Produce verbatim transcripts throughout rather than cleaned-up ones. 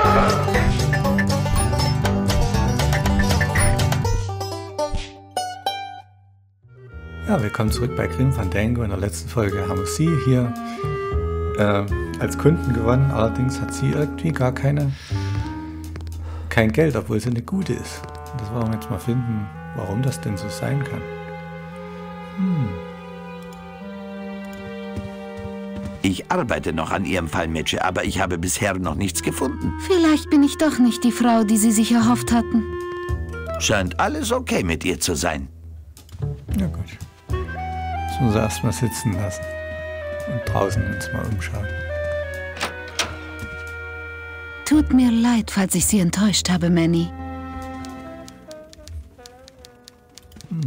Ja, willkommen zurück bei Grim Fandango. In der letzten Folge haben wir sie hier äh, als Kunden gewonnen. Allerdings hat sie irgendwie gar keine kein Geld, obwohl sie eine gute ist. Und das wollen wir jetzt mal finden, warum das denn so sein kann. Hm. Ich arbeite noch an Ihrem Fall, Mädchen, aber ich habe bisher noch nichts gefunden. Vielleicht bin ich doch nicht die Frau, die Sie sich erhofft hatten. Scheint alles okay mit ihr zu sein. Ja gut. Das müssen wir erstmal sitzen lassen und draußen uns mal umschauen. Tut mir leid, falls ich Sie enttäuscht habe, Manny. Hm.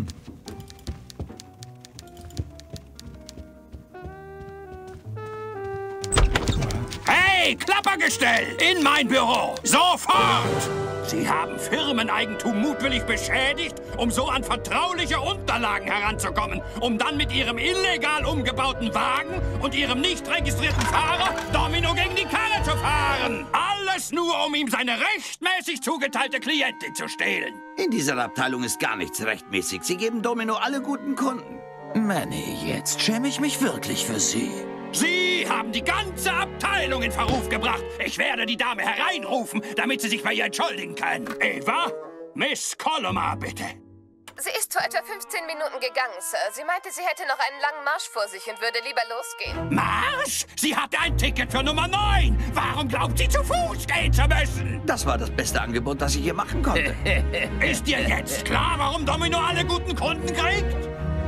Hey, Klappergestell! In mein Büro! Sofort! Sie haben Firmeneigentum mutwillig beschädigt, um so an vertrauliche Unterlagen heranzukommen, um dann mit Ihrem illegal umgebauten Wagen und Ihrem nicht registrierten Fahrer Domino gegen die Karre zu fahren. Alles nur, um ihm seine rechtmäßig zugeteilte Klientin zu stehlen. In dieser Abteilung ist gar nichts rechtmäßig. Sie geben Domino alle guten Kunden. Manny, jetzt schäme ich mich wirklich für Sie. Sie haben die ganze Abteilung in Verruf gebracht. Ich werde die Dame hereinrufen, damit sie sich bei ihr entschuldigen kann. Eva, Miss Colomar, bitte. Sie ist vor etwa fünfzehn Minuten gegangen, Sir. Sie meinte, sie hätte noch einen langen Marsch vor sich und würde lieber losgehen. Marsch? Sie hatte ein Ticket für Nummer neun. Warum glaubt sie, zu Fuß gehen zu müssen? Das war das beste Angebot, das ich ihr machen konnte. Ist dir jetzt klar, warum Domino alle guten Kunden kriegt?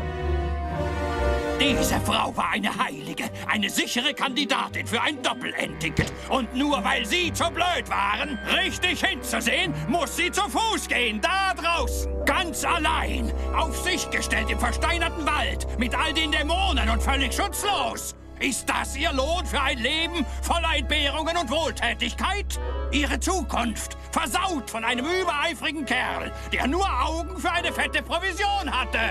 Diese Frau war eine Heilige, eine sichere Kandidatin für ein Doppel-N-Ticket. Und nur weil Sie zu blöd waren, richtig hinzusehen, muss sie zu Fuß gehen, da draußen. Ganz allein, auf sich gestellt im versteinerten Wald, mit all den Dämonen und völlig schutzlos. Ist das Ihr Lohn für ein Leben voller Entbehrungen und Wohltätigkeit? Ihre Zukunft versaut von einem übereifrigen Kerl, der nur Augen für eine fette Provision hatte.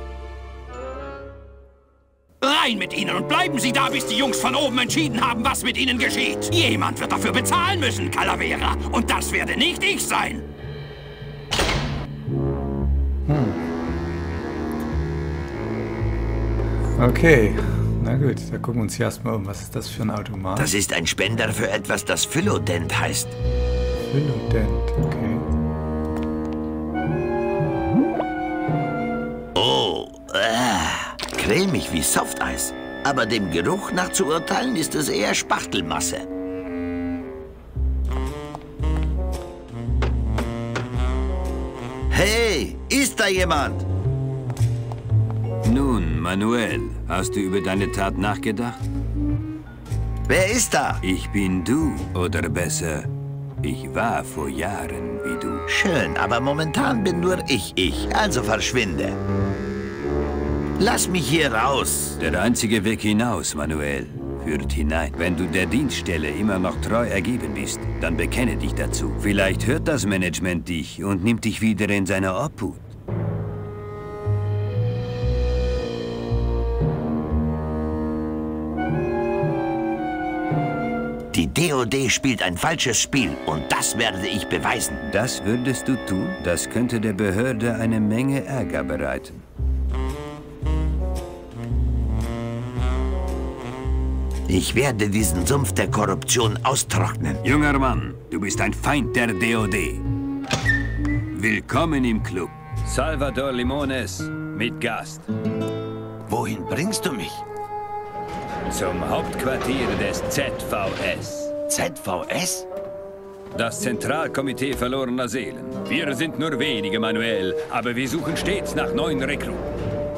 Rein mit Ihnen und bleiben Sie da, bis die Jungs von oben entschieden haben, was mit Ihnen geschieht. Jemand wird dafür bezahlen müssen, Calavera. Und das werde nicht ich sein. Hm. Okay, na gut, dann gucken wir uns hier erstmal um. Was ist das für ein Automat? Das ist ein Spender für etwas, das Phylodent heißt. Phylodent, okay. Oh, äh, cremig wie Softeis. Aber dem Geruch nach zu urteilen, ist es eher Spachtelmasse. Hey, ist da jemand? Nun, Manuel, hast du über deine Tat nachgedacht? Wer ist da? Ich bin du, oder besser, ich war vor Jahren wie du. Schön, aber momentan bin nur ich ich, also verschwinde. Lass mich hier raus. Der einzige Weg hinaus, Manuel, führt hinein. Wenn du der Dienststelle immer noch treu ergeben bist, dann bekenne dich dazu. Vielleicht hört das Management dich und nimmt dich wieder in seine Obhut. Die D O D spielt ein falsches Spiel und das werde ich beweisen. Das würdest du tun? Das könnte der Behörde eine Menge Ärger bereiten. Ich werde diesen Sumpf der Korruption austrocknen. Junger Mann, du bist ein Feind der D O D. Willkommen im Club. Salvador Limones mit Gast. Wohin bringst du mich? Zum Hauptquartier des Z V S. Z V S? Das Zentralkomitee verlorener Seelen. Wir sind nur wenige, Manuel, aber wir suchen stets nach neuen Rekruten.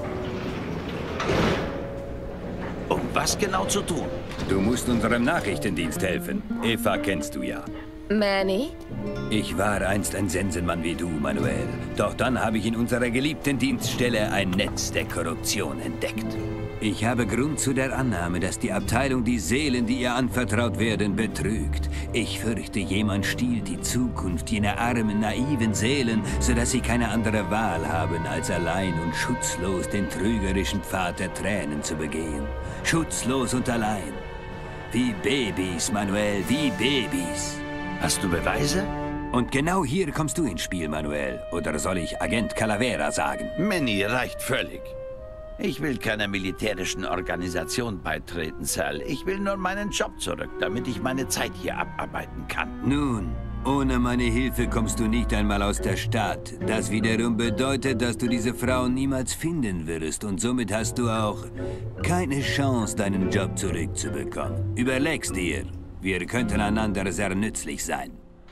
Um was genau zu tun? Du musst unserem Nachrichtendienst helfen. Eva kennst du ja. Manny? Ich war einst ein Sensenmann wie du, Manuel. Doch dann habe ich in unserer geliebten Dienststelle ein Netz der Korruption entdeckt. Ich habe Grund zu der Annahme, dass die Abteilung die Seelen, die ihr anvertraut werden, betrügt. Ich fürchte, jemand stiehlt die Zukunft jener armen, naiven Seelen, sodass sie keine andere Wahl haben, als allein und schutzlos den trügerischen Pfad der Tränen zu begehen. Schutzlos und allein. Wie Babys, Manuel, wie Babys. Hast du Beweise? Und genau hier kommst du ins Spiel, Manuel. Oder soll ich Agent Calavera sagen? Manny reicht völlig. Ich will keiner militärischen Organisation beitreten, Sal. Ich will nur meinen Job zurück, damit ich meine Zeit hier abarbeiten kann. Nun, ohne meine Hilfe kommst du nicht einmal aus der Stadt. Das wiederum bedeutet, dass du diese Frau niemals finden wirst. Und somit hast du auch keine Chance, deinen Job zurückzubekommen. Überleg's dir. Wir könnten einander sehr nützlich sein.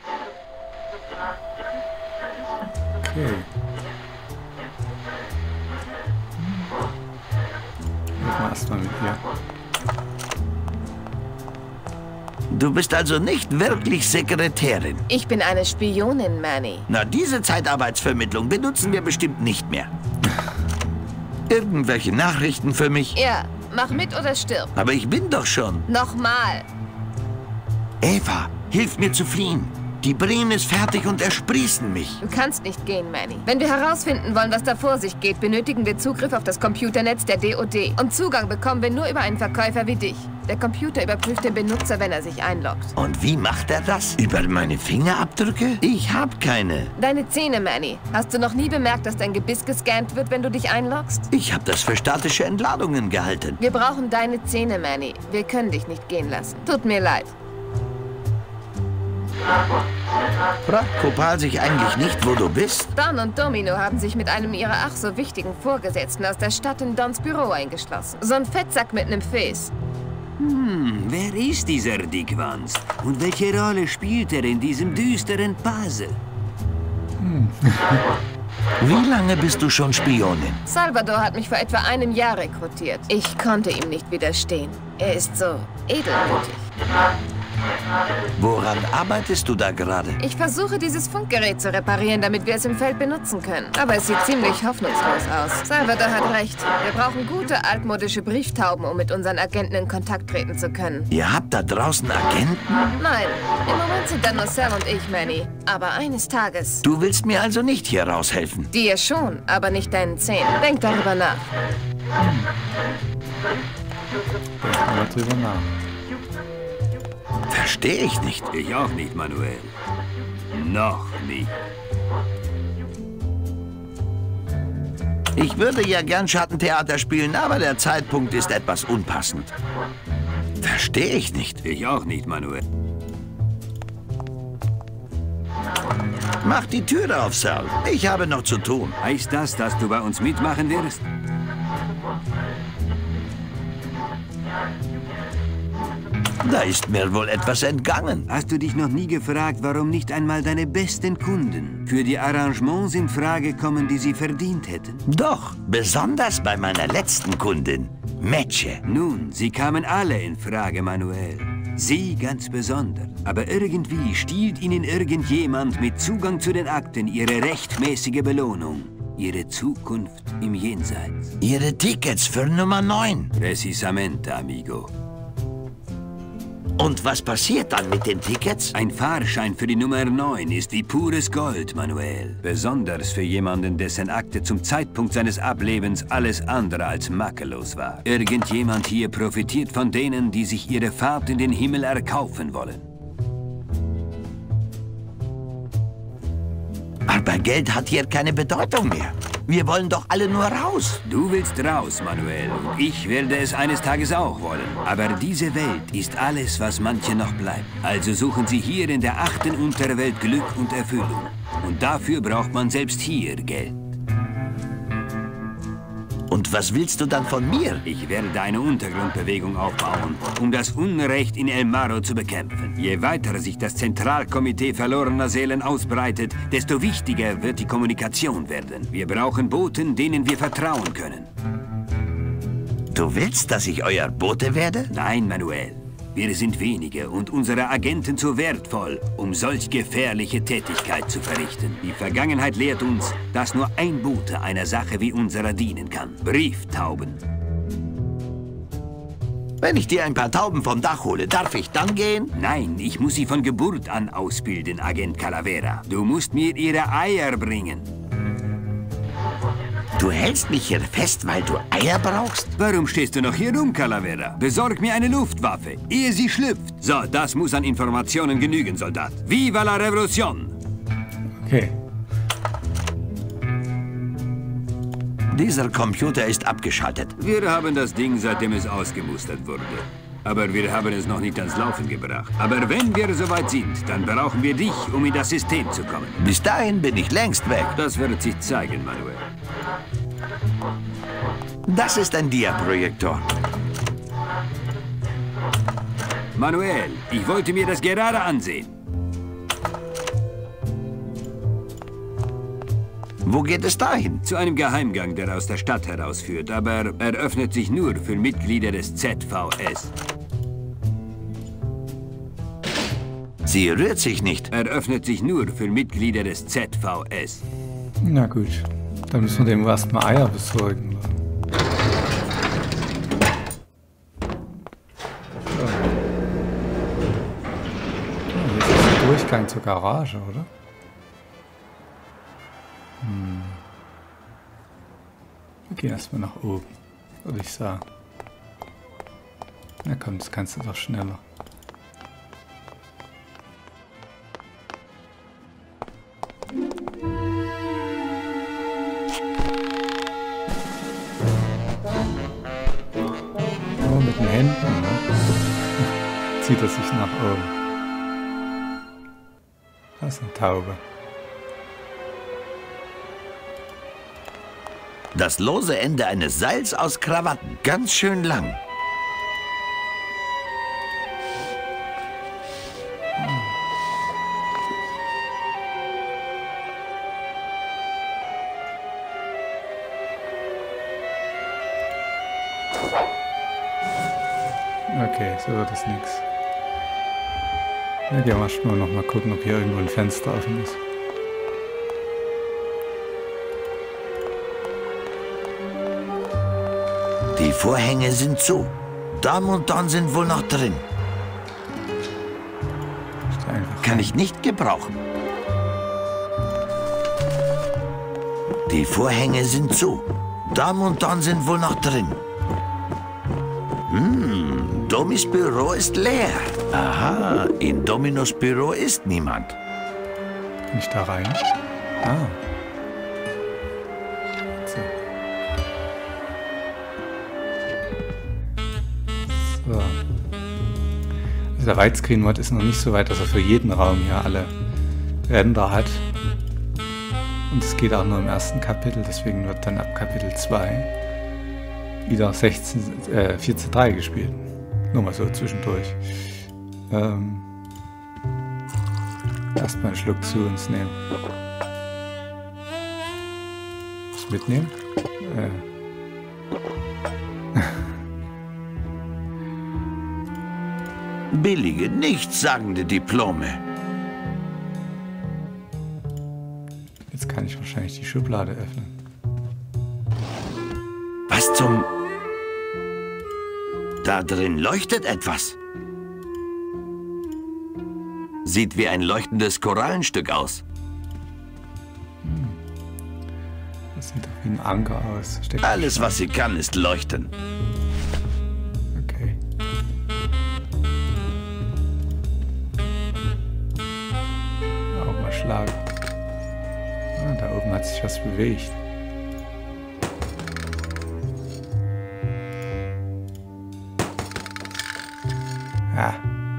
Okay. Mal erstmal mit ihr. Du bist also nicht wirklich Sekretärin. Ich bin eine Spionin, Manny. Na, diese Zeitarbeitsvermittlung benutzen wir bestimmt nicht mehr. Irgendwelche Nachrichten für mich? Ja, mach mit oder stirb. Aber ich bin doch schon. Nochmal. Eva, hilf mir zu fliehen. Die Brien ist fertig und ersprießen mich. Du kannst nicht gehen, Manny. Wenn wir herausfinden wollen, was da vor sich geht, benötigen wir Zugriff auf das Computernetz der D O D. Und Zugang bekommen wir nur über einen Verkäufer wie dich. Der Computer überprüft den Benutzer, wenn er sich einloggt. Und wie macht er das? Über meine Fingerabdrücke? Ich hab keine. Deine Zähne, Manny. Hast du noch nie bemerkt, dass dein Gebiss gescannt wird, wenn du dich einloggst? Ich hab das für statische Entladungen gehalten. Wir brauchen deine Zähne, Manny. Wir können dich nicht gehen lassen. Tut mir leid. Fragt Kopal sich eigentlich nicht, wo du bist? Don und Domino haben sich mit einem ihrer ach so wichtigen Vorgesetzten aus der Stadt in Dons Büro eingeschlossen. So ein Fettsack mit einem Fes. Hm, wer ist dieser Dickwanst? Und welche Rolle spielt er in diesem düsteren Puzzle? Hm. Wie lange bist du schon Spionin? Salvador hat mich vor etwa einem Jahr rekrutiert. Ich konnte ihm nicht widerstehen. Er ist so edelmütig. Woran arbeitest du da gerade? Ich versuche, dieses Funkgerät zu reparieren, damit wir es im Feld benutzen können. Aber es sieht ziemlich hoffnungslos aus. Salvador hat recht. Wir brauchen gute, altmodische Brieftauben, um mit unseren Agenten in Kontakt treten zu können. Ihr habt da draußen Agenten? Nein, im Moment sind da nur Sal und ich, Manny. Aber eines Tages... Du willst mir also nicht hier raushelfen? Dir schon, aber nicht deinen Zähnen. Denk darüber nach. Hm. Denk mal drüber nach. Verstehe ich nicht. Ich auch nicht, Manuel. Noch nicht. Ich würde ja gern Schattentheater spielen, aber der Zeitpunkt ist etwas unpassend. Verstehe ich nicht. Ich auch nicht, Manuel. Mach die Türe auf, Sal. Ich habe noch zu tun. Heißt das, dass du bei uns mitmachen wirst? Da ist mir wohl etwas entgangen. Hast du dich noch nie gefragt, warum nicht einmal deine besten Kunden für die Arrangements in Frage kommen, die sie verdient hätten? Doch, besonders bei meiner letzten Kundin, Metsche. Nun, sie kamen alle in Frage, Manuel. Sie ganz besonders. Aber irgendwie stiehlt ihnen irgendjemand mit Zugang zu den Akten ihre rechtmäßige Belohnung. Ihre Zukunft im Jenseits. Ihre Tickets für Nummer neun. Precisamente, amigo. Und was passiert dann mit den Tickets? Ein Fahrschein für die Nummer neun ist wie pures Gold, Manuel. Besonders für jemanden, dessen Akte zum Zeitpunkt seines Ablebens alles andere als makellos war. Irgendjemand hier profitiert von denen, die sich ihre Fahrt in den Himmel erkaufen wollen. Aber Geld hat hier keine Bedeutung mehr. Wir wollen doch alle nur raus. Du willst raus, Manuel. Und ich werde es eines Tages auch wollen. Aber diese Welt ist alles, was manche noch bleibt. Also suchen sie hier in der achten Unterwelt Glück und Erfüllung. Und dafür braucht man selbst hier Geld. Und was willst du dann von mir? Ich werde eine Untergrundbewegung aufbauen, um das Unrecht in El Marro zu bekämpfen. Je weiter sich das Zentralkomitee verlorener Seelen ausbreitet, desto wichtiger wird die Kommunikation werden. Wir brauchen Boten, denen wir vertrauen können. Du willst, dass ich euer Bote werde? Nein, Manuel. Wir sind wenige und unsere Agenten zu wertvoll, um solch gefährliche Tätigkeit zu verrichten. Die Vergangenheit lehrt uns, dass nur ein Bote einer Sache wie unserer dienen kann. Brieftauben. Wenn ich dir ein paar Tauben vom Dach hole, darf ich dann gehen? Nein, ich muss sie von Geburt an ausbilden, Agent Calavera. Du musst mir ihre Eier bringen. Du hältst mich hier fest, weil du Eier brauchst? Warum stehst du noch hier rum, Calavera? Besorg mir eine Luftwaffe, ehe sie schlüpft. So, das muss an Informationen genügen, Soldat. Viva la Revolution! Okay. Dieser Computer ist abgeschaltet. Wir haben das Ding, seitdem es ausgemustert wurde. Aber wir haben es noch nicht ans Laufen gebracht. Aber wenn wir soweit sind, dann brauchen wir dich, um in das System zu kommen. Bis dahin bin ich längst weg. Das wird sich zeigen, Manuel. Das ist ein Diaprojektor. Manuel, ich wollte mir das gerade ansehen. Wo geht es dahin? Zu einem Geheimgang, der aus der Stadt herausführt, aber er öffnet sich nur für Mitglieder des Z V S. Sie rührt sich nicht. Er öffnet sich nur für Mitglieder des Z V S. Na gut, dann müssen wir dem erstmal Eier besorgen. So. Ja, hier ist der Durchgang zur Garage, oder? Hm. Wir gehen erstmal nach oben, würde ich sagen. Na komm, das kannst du doch schneller. Nur mit den Händen, ne? Zieht er sich nach oben. Das ist eine Taube. Das lose Ende eines Seils aus Krawatten. Ganz schön lang. Okay, so wird das nichts. Ja, gehen wir erstmal noch mal gucken, ob hier irgendwo ein Fenster offen ist. Die Vorhänge sind zu. Damen und Herren sind wohl noch drin. Kann ich nicht gebrauchen. Die Vorhänge sind zu. Damen und Herren sind wohl noch drin. Hm, Domis Büro ist leer. Aha, in Dominos Büro ist niemand. Kann ich da rein? Ah. So. So. Also der Widescreen-Mod ist noch nicht so weit, dass er für jeden Raum hier alle Ränder hat. Und es geht auch nur im ersten Kapitel, deswegen wird dann ab Kapitel zwei wieder sechzehn, äh, vier zu drei gespielt. Nur mal so zwischendurch. Ähm, Erstmal einen Schluck zu uns nehmen. Was mitnehmen? Äh. Billige, nichtssagende Diplome. Jetzt kann ich wahrscheinlich die Schublade öffnen. Was zum... Da drin leuchtet etwas. Sieht wie ein leuchtendes Korallenstück aus. Das sieht doch wie ein Anker aus. Steckt Alles, was sie kann, ist leuchten. Okay. Auch mal schlagen. Ah, da oben hat sich was bewegt. Ah.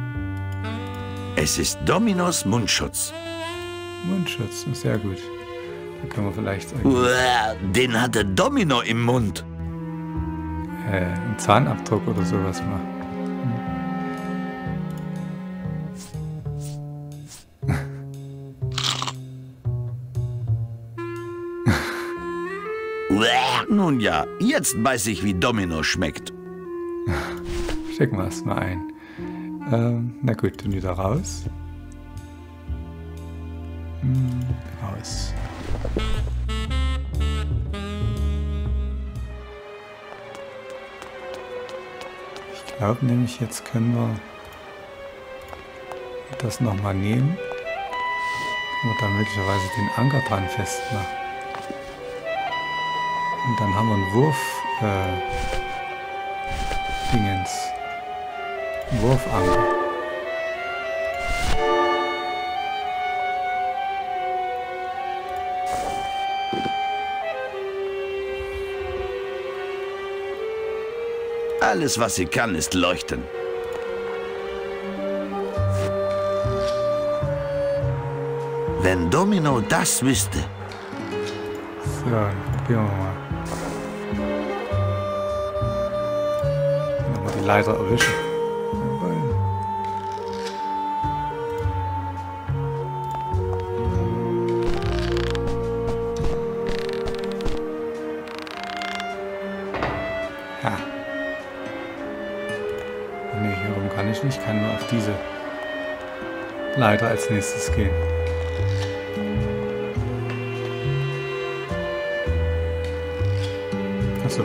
Es ist Dominos Mundschutz. Mundschutz, sehr gut. Da können wir vielleicht Uah, den hatte Domino im Mund. äh, einen Zahnabdruck oder sowas machen. Uah, nun ja, jetzt weiß ich, wie Domino schmeckt. Stecken wir erstmal ein. Ähm, na gut, dann wieder raus. Hm, raus. Ich glaube nämlich, jetzt können wir das nochmal nehmen und da möglicherweise den Anker dran festmachen. Und dann haben wir einen Wurf... Äh, Dingens. Wurfanker. Alles, was sie kann, ist leuchten. Wenn Domino das wüsste. So, probieren wir mal. Nochmal die Leiter erwischen. Ha. Nee, hier rum kann ich nicht. Ich kann nur auf diese Leiter als nächstes gehen. Achso.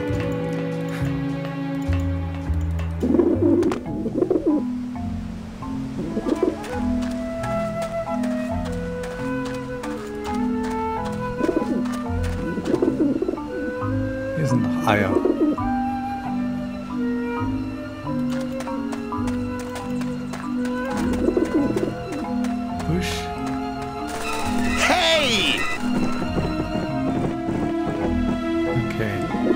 Hier sind noch Eier. Husch. Hey! Okay.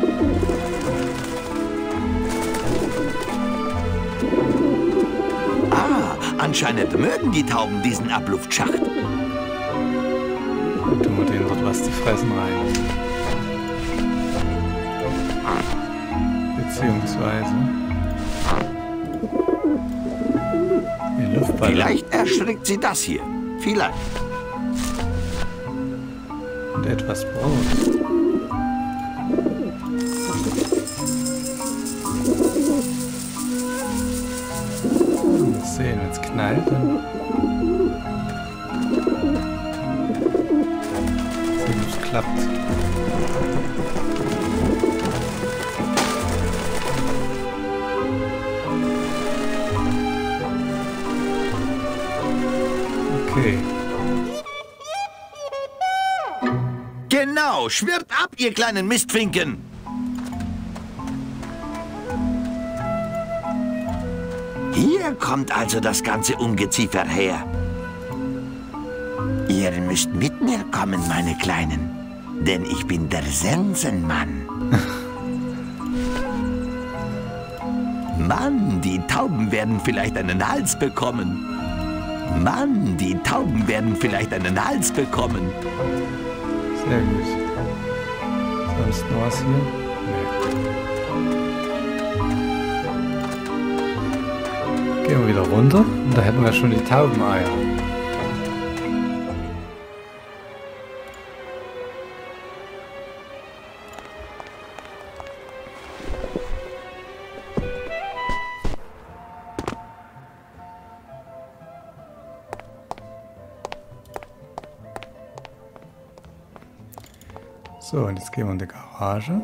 Ah, anscheinend mögen die Tauben diesen Abluftschacht. Dann tun wir denen dort was zu fressen rein. Beziehungsweise die Luftballon. Vielleicht erschreckt sie das hier. Vielleicht. Und etwas Brot. Mal sehen, wenn es knallt, dann sehen, ob es klappt. Okay. Genau, schwirrt ab, ihr kleinen Mistfinken. Hier kommt also das ganze Ungeziefer her. Ihr müsst mit mir kommen, meine Kleinen. Denn ich bin der Sensenmann. Mann, die Tauben werden vielleicht einen Hals bekommen. Mann, die Tauben werden vielleicht einen Hals bekommen. Sehr gut. Sonst noch was hier? Nee. Gehen wir wieder runter und da hätten wir schon die Taubeneier. So, und jetzt gehen wir in die Garage.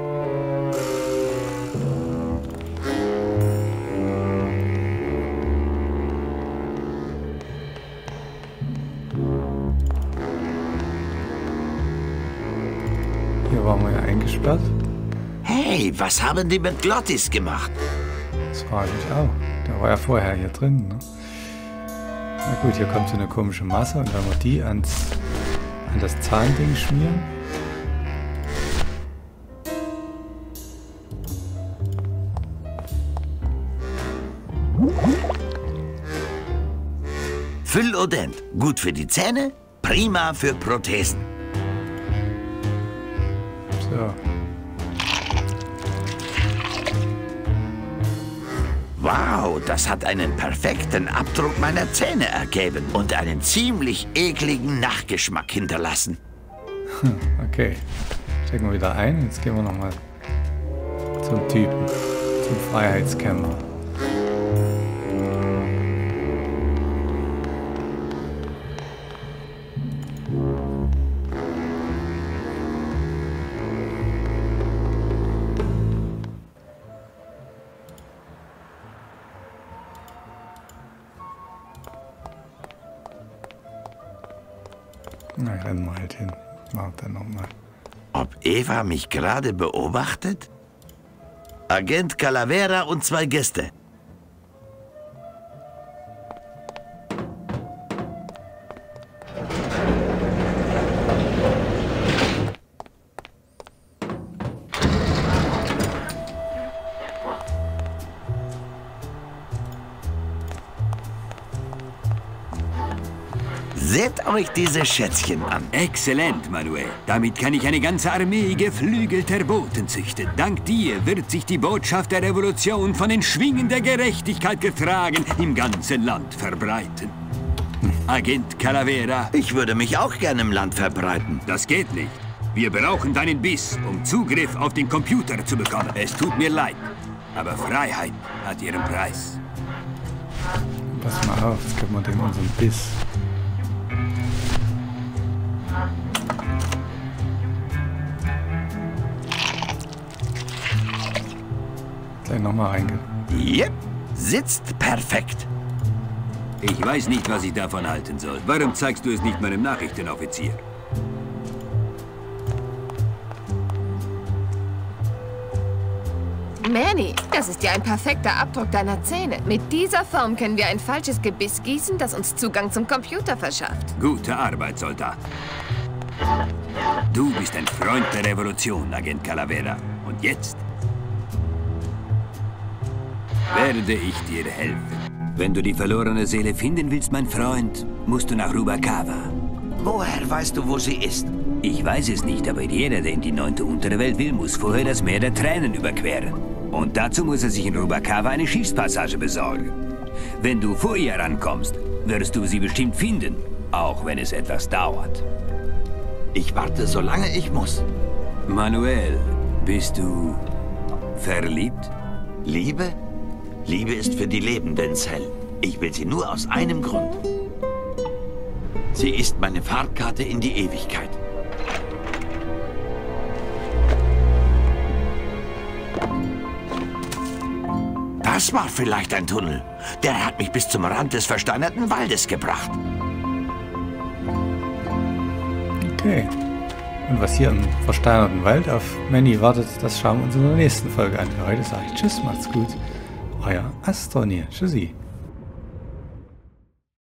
Hier waren wir ja eingesperrt. Hey, was haben die mit Glottis gemacht? Das frage ich auch. Der war ja vorher hier drin. Ne? Na gut, hier kommt so eine komische Masse und wenn wir die ans, an das Zahnding schmieren. Füllodent, gut für die Zähne, prima für Prothesen. So. Wow, das hat einen perfekten Abdruck meiner Zähne ergeben und einen ziemlich ekligen Nachgeschmack hinterlassen. Okay, stecken wir wieder ein. Jetzt gehen wir nochmal zum Typen, zum Freiheitskämpfer. Na, rennen wir halt hin. Machen dann nochmal. ob Eva mich gerade beobachtet? Agent Calavera und zwei Gäste. Seht euch diese Schätzchen an. Exzellent, Manuel. Damit kann ich eine ganze Armee geflügelter Boten züchten. Dank dir wird sich die Botschaft der Revolution von den Schwingen der Gerechtigkeit getragen im ganzen Land verbreiten. Agent Calavera. Ich würde mich auch gerne im Land verbreiten. Das geht nicht. Wir brauchen deinen Biss, um Zugriff auf den Computer zu bekommen. Es tut mir leid, aber Freiheit hat ihren Preis. Pass mal auf, jetzt können wir den unseren Biss. Gleich nochmal reingehen. Yep, sitzt perfekt. Ich weiß nicht, was ich davon halten soll. Warum zeigst du es nicht meinem Nachrichtenoffizier? Manny, das ist ja ein perfekter Abdruck deiner Zähne. Mit dieser Form können wir ein falsches Gebiss gießen, das uns Zugang zum Computer verschafft. Gute Arbeit, Soldat. Du bist ein Freund der Revolution, Agent Calavera. Und jetzt werde ich dir helfen. Wenn du die verlorene Seele finden willst, mein Freund, musst du nach Rubacava. Woher weißt du, wo sie ist? Ich weiß es nicht, aber jeder, der in die neunte untere Welt will, muss vorher das Meer der Tränen überqueren. Und dazu muss er sich in Rubacava eine Schiffspassage besorgen. Wenn du vor ihr rankommst, wirst du sie bestimmt finden, auch wenn es etwas dauert. Ich warte, solange ich muss. Manuel, bist du verliebt? Liebe? Liebe ist für die Lebenden, Cell. Ich will sie nur aus einem Grund. Sie ist meine Fahrkarte in die Ewigkeit. Das war vielleicht ein Tunnel. Der hat mich bis zum Rand des versteinerten Waldes gebracht. Okay. Und was hier im versteinerten Wald auf Manny wartet, das schauen wir uns in der nächsten Folge an. Für heute sage ich Tschüss, macht's gut. Euer Astroneer. Tschüssi.